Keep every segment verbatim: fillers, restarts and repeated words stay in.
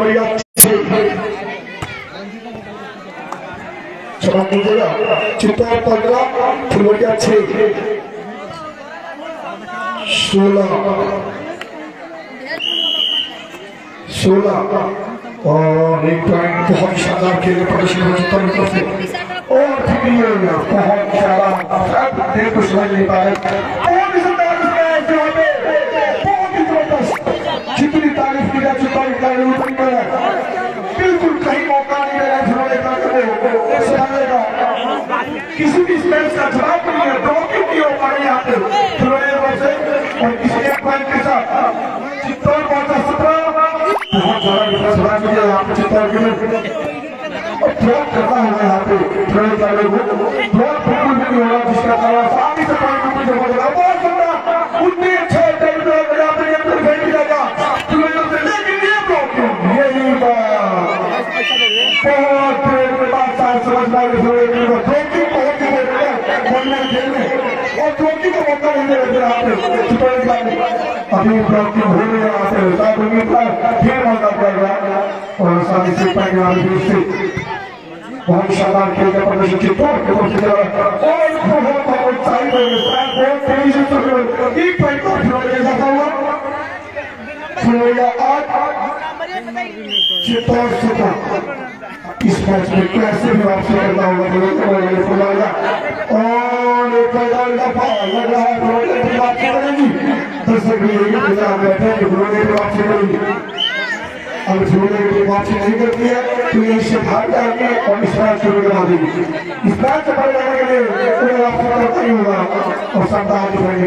फुलवरिया क्षमा कीजिएगा, चित्तौड़ पंद्रह फुलवरिया छह सोलह सोलह और एक पॉइंट बहुत शानदार खेल प्रदर्शन हो चित्तौड़ की तरफ से और बहुत शानदार देर को समझ नहीं पा रहे जितनी तारीफ की जाए चित्तौड़ बिल्कुल कहीं मौका नहीं दे रहा किसी भी स्पेस का जवाब नहीं है, ब्लॉकिंग नहीं हो पा रही यहाँ पे से और किसी एक पॉइंट के साथ चित्तौड़ पहुंचा सत्रह बहुत ज्यादा विकास बना दिया यहाँ पे चित्तौड़ के लिए और ड्रॉप करना होगा यहाँ पे थोड़े सारे को ड्रॉप बिल्कुल भी नहीं होगा जिसका कारण सामने से पॉइंट बिल्कुल जमा होगा बहुत सुंदर उतनी अच्छे टाइम पे यहाँ पे ये फेंक दिया गया लेकिन ये ब्लॉकिंग यही बहुत देर के बाद साथ समझदार ब्लॉकिंग बहुत ही देर में बनने खेल में और ब्लॉकिंग का मौका नहीं दे रहे यहाँ पे अभी ब्लॉकिंग हो रही है यहाँ पे साथ होंगे फिर मौका पड़ेगा और साथ से पाएंगे से बहुत शानदार खेल का प्रदर्शन चित्तौड़ के तरफ से और बहुत बहुत साइड है बहुत तेजी से एक पॉइंट को खिलौने जाता हुआ खिलौने आठ चित्तौड़ सत्रह इस मैच में कैसे भी वापसी करना होगा खिलौने और एक दफा लग रहा है खिलौने की वापसी करेगी दर्शक भी यही इंतजार बैठे कि खिलौने की वापसी करेगी अगर खिलौने की वापसी नहीं करती है तो ये इससे भाग जाएंगे और इस मैच शुरू करा देगी इस मैच से पढ़ जाने के लिए उन्हें वापसी करता ही होगा और शानदार दिखाएंगे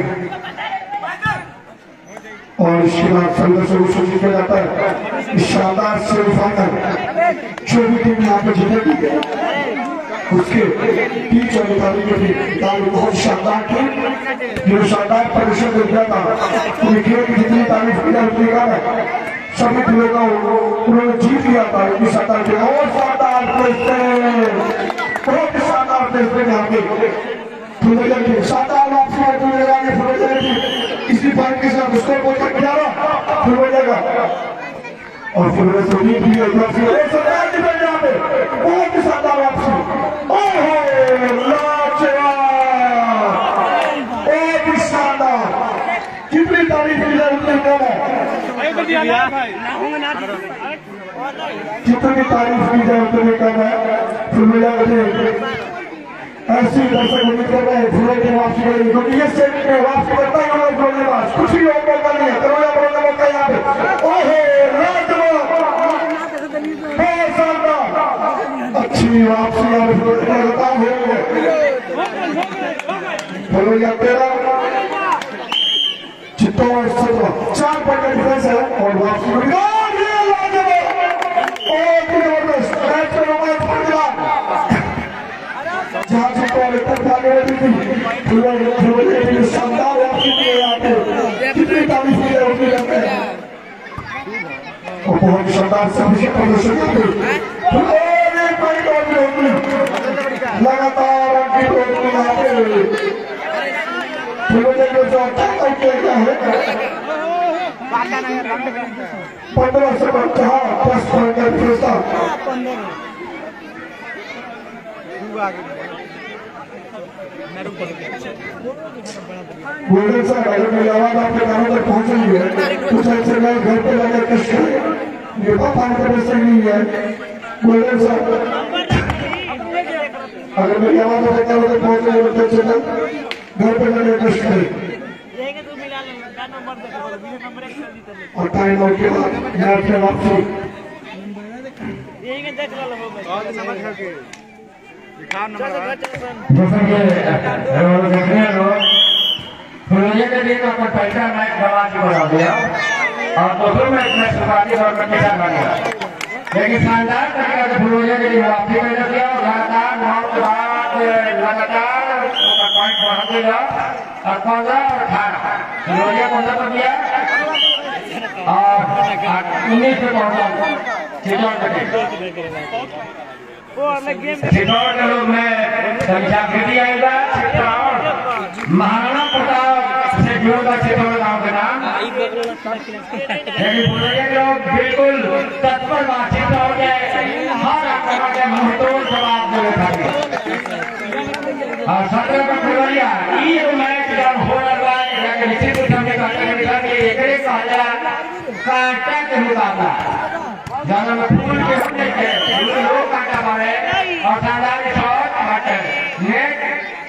और इसके बाद संघर्ष घोषित किया जाता है इस शानदार सेमीफाइनल जो भी टीम यहाँ पे जीतेगी उसके टीम से निकाली गई बहुत शानदार टीम जो शानदार प्रदर्शन दिया था उन्हें खेल की जितनी तारीफ की जाती है सभी टीमों का उन्होंने जीत लिया था इतनी शानदार टीम और शानदार बहुत शानदार यहाँ पे शानदार वापसी इसी पॉइंट के साथ उसको बोलकर ग्यारह फिर हो जाएगा और फिर से भी बहुत ही शानदार वापसी एक ही शानदार कितनी तारीफ की जाए उतनी कम है जितनी तारीफ की जाए उतनी कम है फिर मिला ऐसी दर्शक उम्मीद कर रहे हैं फुले की वापसी करेगी क्योंकि ये सेट में वापसी करता ही होगा फुले पास कुछ भी और मौका नहीं है करोड़ा करोड़ा मौका यहाँ पे ओहो अच्छी वापसी यहाँ पे फुले का काम हो गया फुले का तेरा चित्तौड़ सत्रह चार पॉइंट का डिफरेंस है और वापसी जहाँ चित्तौड़ तक भागे रहती थी शानदार वापसी की यहाँ पे कितनी तारीफ की है उतनी करते हैं और बहुत शानदार सभी प्रदर्शन करते लगातार यहाँ पे क्या है पंद्रह से जहाँ दस पॉइंट का डिफरेंस था गोल्डन साहब अगर मेरी आवाज आपके कानों तक पहुंच रही है कुछ ऐसे मैं घर पे लगे कष्ट निर्भा पानी का सही नहीं है गोल्डन साहब अगर मेरी आवाज आपके कानों तक पहुंच रही है तो चलो घर पे लगे कष्ट और टाइम आउट के बाद यहाँ से वापसी जैसा कि देख रहे हैं लोग फुलवरिया के लिए अपना पहला मैच गवा के बना दिया और दूसरे मैच में शुरुआती दौर में किसान बन गया लेकिन शानदार तरीके से फुलवरिया के लिए वापसी मैंने किया और लगातार बहुत बाद लगातार पॉइंट बढ़ा देगा और पंद्रह और अठारह फुलवरिया पंद्रह पर दिया और उन्नीस पे पहुंचा चित्तौड़ चित्तौड़ के लोग में संख्या वृद्धि आएगा चित्तौड़ महाराणा प्रताप से जुड़ा चित्तौड़ गांव का नाम लोग बिल्कुल तत्पर बातचीत हो गए, हर आक्रमण के मुंहतोड़ जवाब दे रहे और सत्रह का फरवरिया ये मैच जब हो रहा है निश्चित रूप से कहते हैं कि एक पहला कांटा के मुकाबला ज्यादा फूल के होने के लोग कांटा मारे और शानदार शॉट बट नेट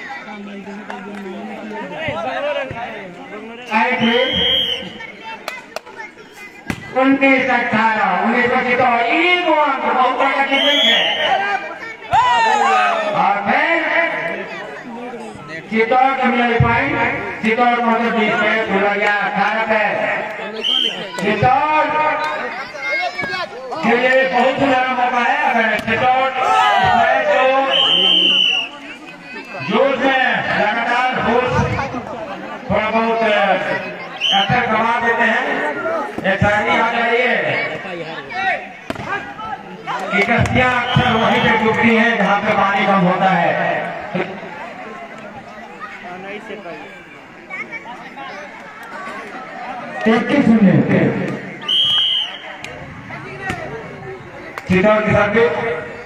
उन्नीस अठारह उन्नीस बच्चे तो एक बहुत बड़ा कितने है और फिर चित्तौड़ का मिला पॉइंट चित्तौड़ मतलब बीस में फुलवाड़िया अठारह पे चित्तौड़ के लिए बहुत सुनहरा मौका है। अगर चित्तौड़ जो जोश में लगातार होश थोड़ा बहुत असर गवा देते हैं, एक सारणी आ जा रही है कि कस्तियां अक्सर वहीं पे डूबती हैं जहां पे पानी कम होता है। इक्कीस मिनट चित्तौड़ की सर्विस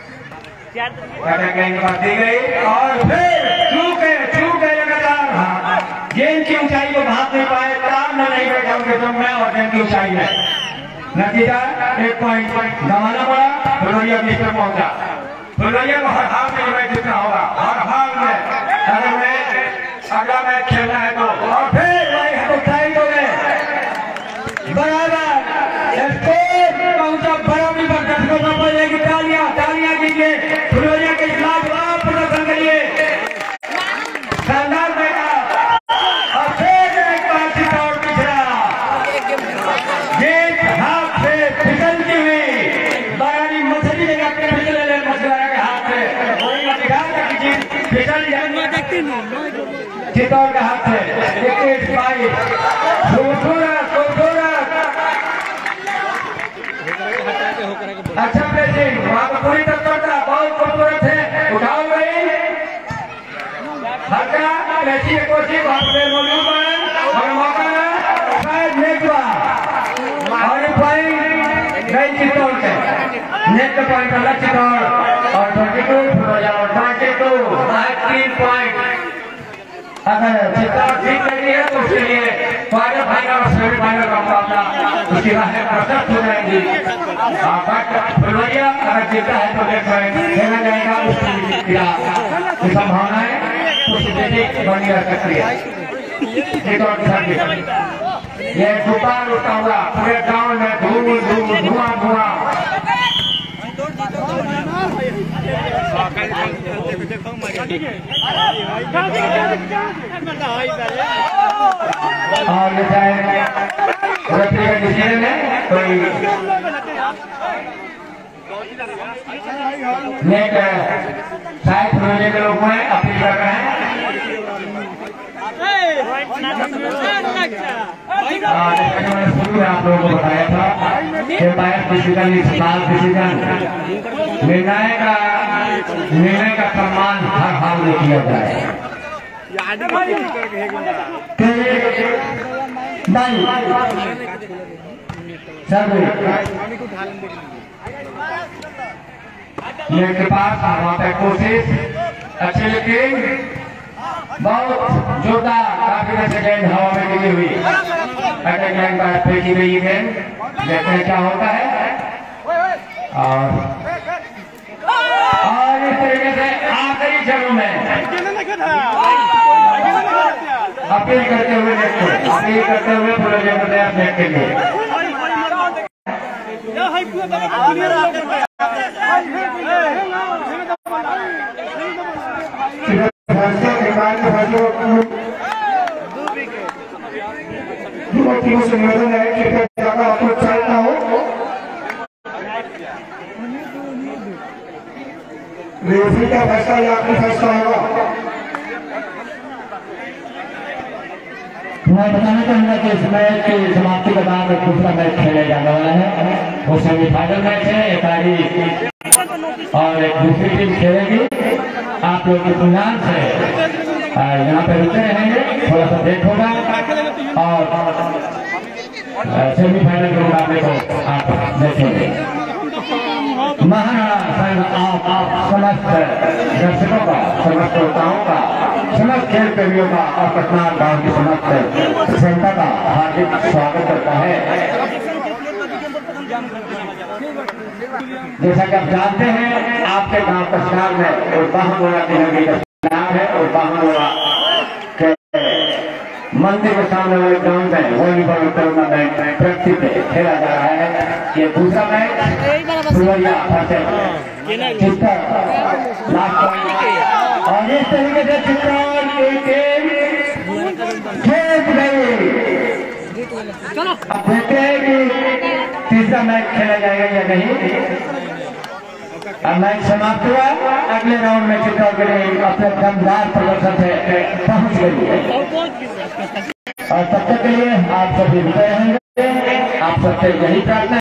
बात दी गई और फिर चूक है चूक है लगातार गेंद की ऊंचाई को भाग नहीं पाए, तार न नहीं बैठा उनके दम में और गेंद की ऊंचाई में नतीजा एक पॉइंट गंवाना पड़ा। फुलवरिया बीच में पहुंचा, फुलवरिया को हर हाल में मैच जीतना होगा, हर हाल में अगर मैच अगला मैच खेलना है तो। और फिर वही हतोत्साहित हो गए बराबर स्कोर पहुंचा बराबरी पर दर्शकों को पड़ेगी तालियां तालियां कीजिए फुलवरिया के खिलाफ आप प्रदर्शन करिए शानदार बैठा और फिर एक बार चित्तौड़ पिछड़ा गेंद हाथ से फिसलती हुई बराबरी मछली जगह पे फिसले ले मछुआरा के हाथ से वही दिखा कि चीज फिसल जाए चित्तौड़ के हाथ से इक्कीस बाईस खूबसूरत खूबसूरत अच्छा पेसिंग वहां पर पूरी तत्परता बहुत खूबसूरत है, उठाओ गई हल्का पेशी की कोशिश वहां पर मौजूद है और मौका शायद नेट हुआ और पॉइंट गई चित्तौड़ के नेट का पॉइंट अलग चित्तौड़ और ट्वेंटी टू ट्वेंटी टू तीन पॉइंट अगर चित्तौड़ ठीक लगी है तो उसके लिए क्वार्टर फाइनल और सेमीफाइनल का मुकाबला उसकी राहें प्रशस्त हो जाएंगी। बट फुलवरिया अगर जीता है तो देख रहे खेला जाएगा उसकी संभावनाएं उसकी बनी रह सकती है। चित्तौड़ के साथ ये गुब्बार उठता हुआ पूरे गांव में धूम धूम धुआं धुआं और डिसीजन है कोई नेट शायद होने के लोग हैं अपील कर रहे हैं आप लोगों को बताया था कि मैच डिसीजन इस साल डिसीजन निर्णय का निर्णय का सम्मान हर हाल में किया जाए। के पास वहाँ पे कोशिश अच्छी लेकिन बहुत जोरदार काफी देर से गेंद हवा में गिरी हुई अटैक लाइन पर फेंकी गई गेंद, देखते हैं क्या होता है। और और इस तरीके से आखिरी क्षणों में अपील करते हुए देखते अपील करते हुए पूरे जगह नेट के लिए टीमों से निवेदन है कि ज्यादा प्रोत्साहित ना हो। रेफरी का फैसला या आपका फैसला होगा। मैं बताना चाहूंगा कि इस मैच की समाप्ति के बाद एक दूसरा मैच खेला जाने वाला है, वो सेमीफाइनल मैच है। एक आरी और एक दूसरी टीम खेलेगी। आप लोग के बुनियाद से यहाँ पे रुके रहेंगे, थोड़ा सा देख होगा और सेमीफाइनल के मुकाबले को आप देखेंगे। महाराणा संघ आप आप समस्त दर्शकों का, समस्त श्रोताओं का, समस्त खेल प्रेमियों का और पटना गांव की समस्त जनता का हार्दिक स्वागत करता है। जैसा कि आप जानते हैं, आपके गांव कचनार में और बाहुबोरा की नगरी कचनार है और बाहुबोरा के मंदिर के सामने वाले ग्राउंड में वॉलीबॉल टूर्नामेंट प्रगति पे खेला जा रहा है। ये दूसरा मैच फुलवरिया चित्तर और इस तरीके से चित्तर जीत गई। अब देखते हैं कि तीसरा मैच खेला जाएगा या नहीं। अब मैच समाप्त हुआ, अगले राउंड में चित्तौड़ के लिए अपने दमदार प्रदर्शन से पहुंच गई है और तब तक के लिए आप सभी विजय होंगे। आप सबसे यही प्रार्थना